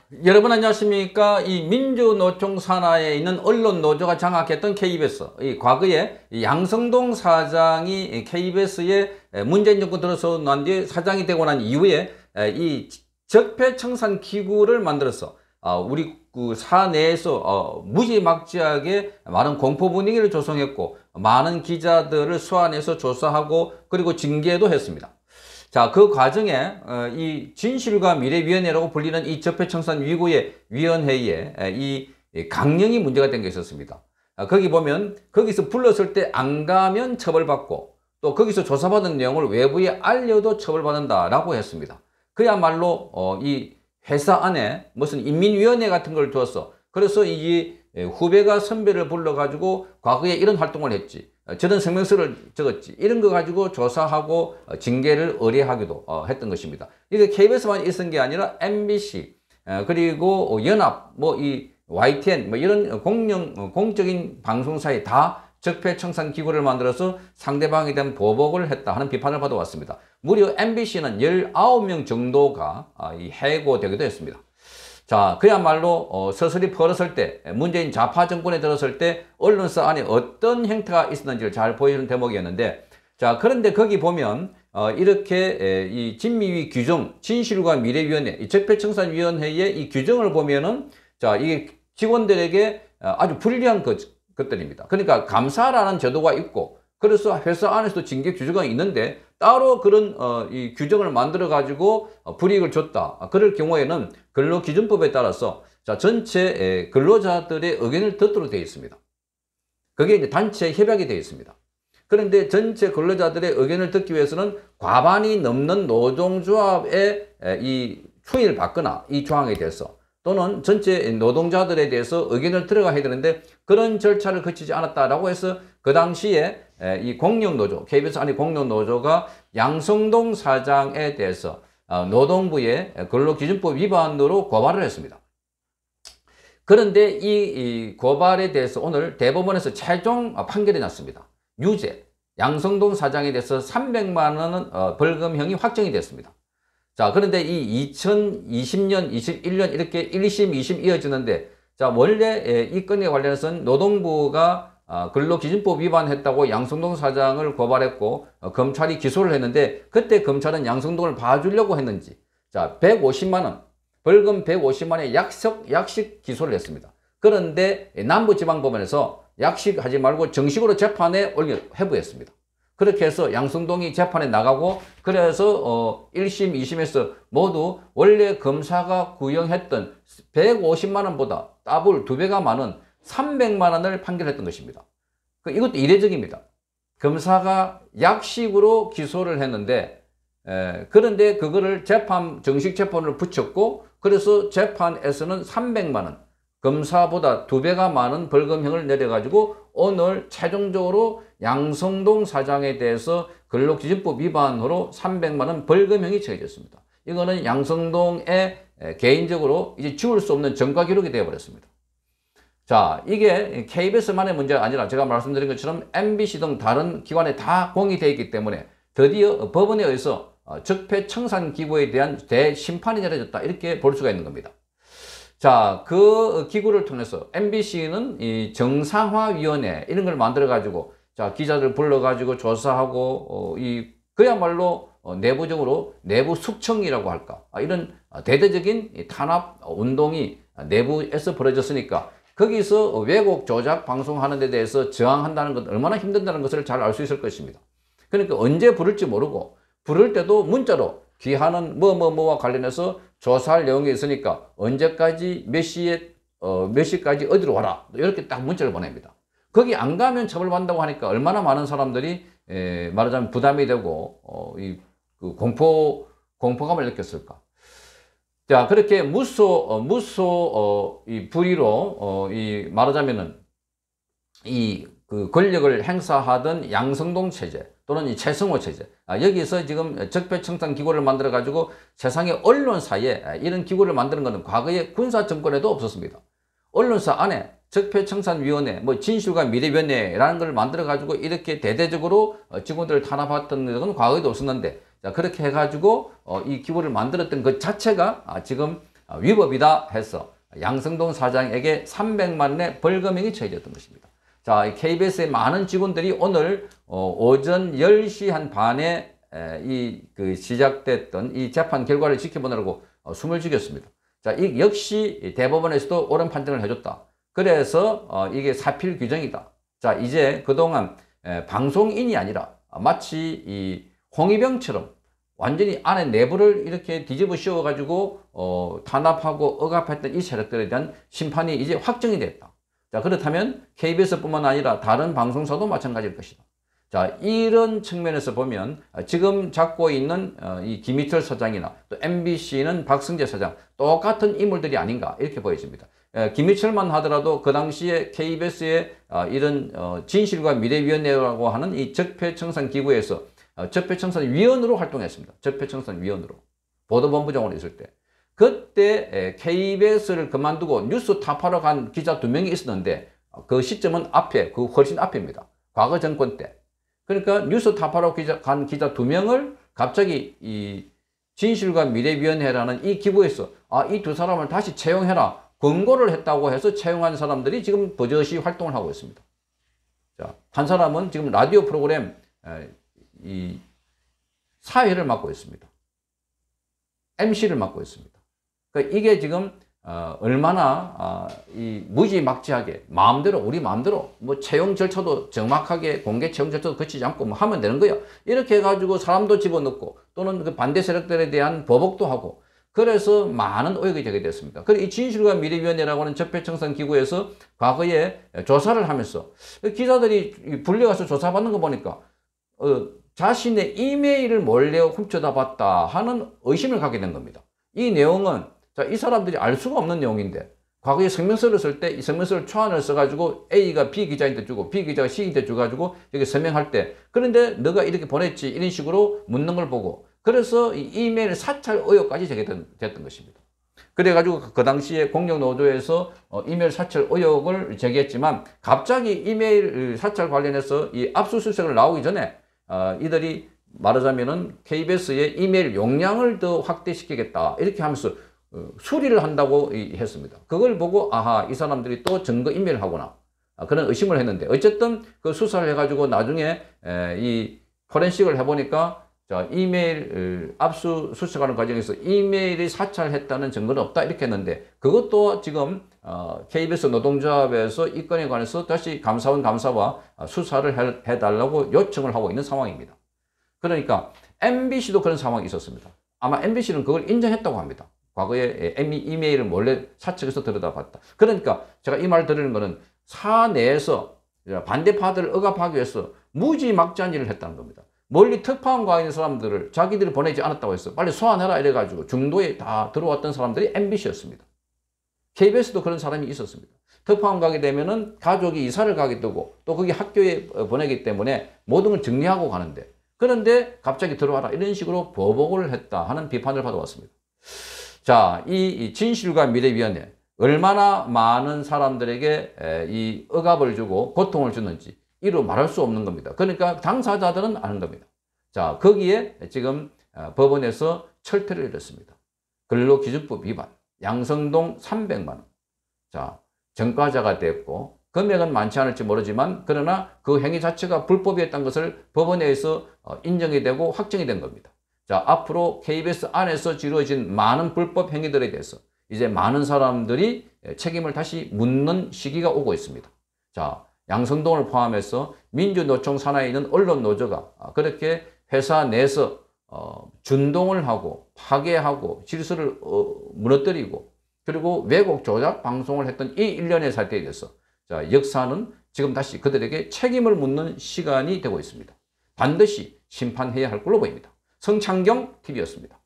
여러분 안녕하십니까? 이 민주노총 산하에 있는 언론노조가 장악했던 KBS. 이 과거에 이 양성동 사장이 KBS에 문재인 정권 들어서 난 뒤에 사장이 되고 난 이후에 이 적폐청산 기구를 만들어서 우리 그 사내에서 무지막지하게 많은 공포 분위기를 조성했고, 많은 기자들을 소환해서 조사하고 그리고 징계도 했습니다. 자, 그 과정에 이 진실과 미래위원회라고 불리는 이 적폐청산 위구의 위원회에 이 강령이 문제가 된 게 있었습니다. 거기 보면 거기서 불렀을 때 안 가면 처벌받고, 또 거기서 조사받은 내용을 외부에 알려도 처벌받는다라고 했습니다. 그야말로 이 회사 안에 무슨 인민위원회 같은 걸 두었어. 그래서 이 후배가 선배를 불러가지고 과거에 이런 활동을 했지, 저런 성명서를 적었지, 이런 거 가지고 조사하고 징계를 의뢰하기도 했던 것입니다. 이게 KBS만 있은 게 아니라 MBC 그리고 연합 이 YTN 이런 공적인 방송사에 다 적폐청산 기구를 만들어서 상대방에 대한 보복을 했다 하는 비판을 받아왔습니다. 무려 MBC는 19명 정도가 해고되기도 했습니다. 자, 그야말로 서서히 벌어설 때, 문재인 좌파 정권에 들어설 때 언론사 안에 어떤 행태가 있었는지를 잘 보여주는 대목이었는데, 자, 그런데 거기 보면 이렇게 이 진미위 규정, 진실과 미래위원회, 이 적폐청산위원회의 이 규정을 보면은, 자, 이게 직원들에게 아주 불리한 것들입니다. 그러니까 감사라는 제도가 있고, 그래서 회사 안에서도 징계 규정이 있는데 따로 그런 이 규정을 만들어 가지고 불이익을 줬다, 그럴 경우에는 근로기준법에 따라서 자, 전체 근로자들의 의견을 듣도록 되어 있습니다. 그게 이제 단체 협약이 되어 있습니다. 그런데 전체 근로자들의 의견을 듣기 위해서는 과반이 넘는 노동조합의 이 추인을 받거나 이 조항에 대해서, 또는 전체 노동자들에 대해서 의견을 들어가야 되는데 그런 절차를 거치지 않았다라고 해서 그 당시에 이 공룡노조, KBS 안의 공룡노조가 양성동 사장에 대해서 노동부의 근로기준법 위반으로 고발을 했습니다. 그런데 이 고발에 대해서 오늘 대법원에서 최종 판결이 났습니다. 유죄, 양성동 사장에 대해서 300만 원 벌금형이 확정이 됐습니다. 자, 그런데 이 2020년, 21년 이렇게 1심, 2심 이어지는데, 자, 원래 이 건에 관련해서는 노동부가 근로기준법 위반했다고 양성동 사장을 고발했고, 검찰이 기소를 했는데, 그때 검찰은 양성동을 봐주려고 했는지, 자, 150만 원, 벌금 150만 원의 약식 기소를 했습니다. 그런데 남부지방법원에서 약식하지 말고 정식으로 재판에 회부했습니다. 그렇게 해서 양성동이 재판에 나가고, 그래서 1심, 2심에서 모두 원래 검사가 구형했던 150만 원보다 더블 2배가 많은 300만 원을 판결했던 것입니다. 이것도 이례적입니다. 검사가 약식으로 기소를 했는데, 그런데 그거를 정식 재판을 붙였고, 그래서 재판에서는 300만 원, 검사보다 2배가 많은 벌금형을 내려가지고 오늘 최종적으로 양성동 사장에 대해서 근로기준법 위반으로 300만 원 벌금형이 처해졌습니다. 이거는 양성동의 개인적으로 이제 지울 수 없는 전과 기록이 되어버렸습니다. 자, 이게 KBS만의 문제가 아니라 제가 말씀드린 것처럼 MBC 등 다른 기관에 다 공유되어 있기 때문에 드디어 법원에 의해서 적폐청산기구에 대한 대심판이 내려졌다, 이렇게 볼 수가 있는 겁니다. 자, 그 기구를 통해서 MBC는 이 정상화위원회 이런 걸 만들어 가지고, 자, 기자들 불러 가지고 조사하고 그야말로 내부적으로 내부 숙청이라고 할까, 이런 대대적인 탄압 운동이 내부에서 벌어졌으니까 거기서 왜곡 조작 방송하는 데 대해서 저항한다는 것 얼마나 힘든다는 것을 잘 알 수 있을 것입니다. 그러니까 언제 부를지 모르고, 부를 때도 문자로 귀하는 뭐와 관련해서 조사할 내용이 있으니까 언제까지 몇 시까지 어디로 와라, 이렇게 딱 문자를 보냅니다. 거기 안 가면 처벌받는다고 하니까 얼마나 많은 사람들이 말하자면 부담이 되고 그 공포감을 느꼈을까. 자, 그렇게 이 불의로 말하자면은 그 권력을 행사하던 양성동 체제 또는 이 최성호 체제, 여기서 지금 적폐청산 기구를 만들어 가지고 세상의 언론사에 이런 기구를 만드는 것은 과거에 군사 정권에도 없었습니다. 언론사 안에 적폐청산위원회, 진실과 미래위원회라는 걸 만들어 가지고 이렇게 대대적으로 직원들을 탄압했던 적은 과거에도 없었는데, 자, 그렇게 해가지고 이 기구를 만들었던 것 자체가 지금 위법이다 해서 양성동 사장에게 300만 원의 벌금형이 처해졌던 것입니다. 자, KBS의 많은 직원들이 오늘 오전 10시 한 반에 시작됐던 이 재판 결과를 지켜보느라고 숨을 죽였습니다. 자, 이 역시 대법원에서도 옳은 판정을 해줬다. 그래서 이게 사필 규정이다. 자, 이제 그동안 방송인이 아니라 마치 이 홍위병처럼 완전히 안에 내부를 이렇게 뒤집어 씌워가지고 탄압하고 억압했던 이 세력들에 대한 심판이 이제 확정이 됐다. 자, 그렇다면 KBS뿐만 아니라 다른 방송사도 마찬가지일 것이다. 자, 이런 측면에서 보면 지금 잡고 있는 이 김희철 사장이나 또 MBC는 박승재 사장 똑같은 인물들이 아닌가 이렇게 보여집니다. 김희철만 하더라도 그 당시에 KBS의 이런 진실과 미래위원회라고 하는 이 적폐청산기구에서 적폐청산위원으로 활동했습니다. 적폐청산위원으로. 보도본부장으로 있을 때. 그때 KBS를 그만두고 뉴스 타파로 간 기자 2명이 있었는데 그 시점은 앞에, 그 훨씬 앞입니다. 과거 정권 때. 그러니까 뉴스 타파로 간 기자 2명을 갑자기 이 진실과 미래위원회라는 이 기구에서 이 두 사람을 다시 채용해라. 권고를 했다고 해서 채용한 사람들이 지금 버젓이 활동을 하고 있습니다. 자, 한 사람은 지금 라디오 프로그램 이 사회를 맡고 있습니다. MC를 맡고 있습니다. 그러니까 이게 지금 얼마나 이 무지막지하게 마음대로 우리 마음대로 뭐 채용 절차도 정확하게 공개 채용 절차도 거치지 않고 뭐 하면 되는 거야. 이렇게 해가지고 사람도 집어넣고 또는 그 반대 세력들에 대한 보복도 하고 그래서 많은 의혹이 제기됐습니다. 그리고 이 진실과 미래위원회라고 하는 적폐청산기구에서 과거에 조사를 하면서 기자들이 불려가서 조사받는 거 보니까 자신의 이메일을 몰래 훔쳐다 봤다 하는 의심을 갖게 된 겁니다. 이 내용은 자, 이 사람들이 알 수가 없는 내용인데 과거에 성명서를 쓸 때 이 성명서를 초안을 써가지고 A가 B 기자한테 주고 B 기자가 C한테 줘가지고 여기 서명할 때 그런데 너가 이렇게 보냈지 이런 식으로 묻는 걸 보고 그래서 이 이메일 사찰 의혹까지 제기됐던 것입니다. 그래가지고 그 당시에 공룡노조에서 이메일 사찰 의혹을 제기했지만 갑자기 이메일 사찰 관련해서 이 압수수색을 나오기 전에 이들이 말하자면은 KBS의 이메일 용량을 더 확대시키겠다 이렇게 하면서 수리를 한다고 했습니다. 그걸 보고 아하 이 사람들이 또 증거 인멸을 하구나 그런 의심을 했는데 어쨌든 그 수사를 해가지고 나중에 이 포렌식을 해보니까 자, 이메일 압수수색하는 과정에서 이메일이 사찰했다는 증거는 없다 이렇게 했는데 그것도 지금 KBS 노동조합에서 이 건에 관해서 다시 감사원 감사와 수사를 해달라고 요청을 하고 있는 상황입니다. 그러니까 MBC도 그런 상황이 있었습니다. 아마 MBC는 그걸 인정했다고 합니다. 과거에 이메일을 몰래 사측에서 들여다봤다. 그러니까 제가 이 말 드리는 거는 사내에서 반대파들을 억압하기 위해서 무지막지한 일을 했다는 겁니다. 멀리 특파원과 있는 사람들을 자기들이 보내지 않았다고 해서 빨리 소환해라 이래가지고 중도에 다 들어왔던 사람들이 MBC였습니다. KBS도 그런 사람이 있었습니다. 특파원 가게 되면은 가족이 이사를 가게 되고 또 거기 학교에 보내기 때문에 모든 걸 정리하고 가는데 그런데 갑자기 들어와라 이런 식으로 보복을 했다 하는 비판을 받아왔습니다. 자, 이 진실과 미래위원회 얼마나 많은 사람들에게 이 억압을 주고 고통을 주는지 이루 말할 수 없는 겁니다. 그러니까 당사자들은 아는 겁니다. 자, 거기에 지금 법원에서 철퇴를 이뤘습니다. 근로기준법 위반, 양성동 300만 원. 자, 전과자가 됐고 금액은 많지 않을지 모르지만 그러나 그 행위 자체가 불법이었다는 것을 법원에서 인정이 되고 확정이 된 겁니다. 자, 앞으로 KBS 안에서 이루어진 많은 불법 행위들에 대해서 이제 많은 사람들이 책임을 다시 묻는 시기가 오고 있습니다. 자, 양성동을 포함해서 민주노총 산하에 있는 언론노조가 그렇게 회사 내에서 준동을 하고 파괴하고 질서를 무너뜨리고 그리고 왜곡 조작 방송을 했던 이 일련의 사태에 대해서 자, 역사는 지금 다시 그들에게 책임을 묻는 시간이 되고 있습니다. 반드시 심판해야 할 걸로 보입니다. 성창경 TV였습니다.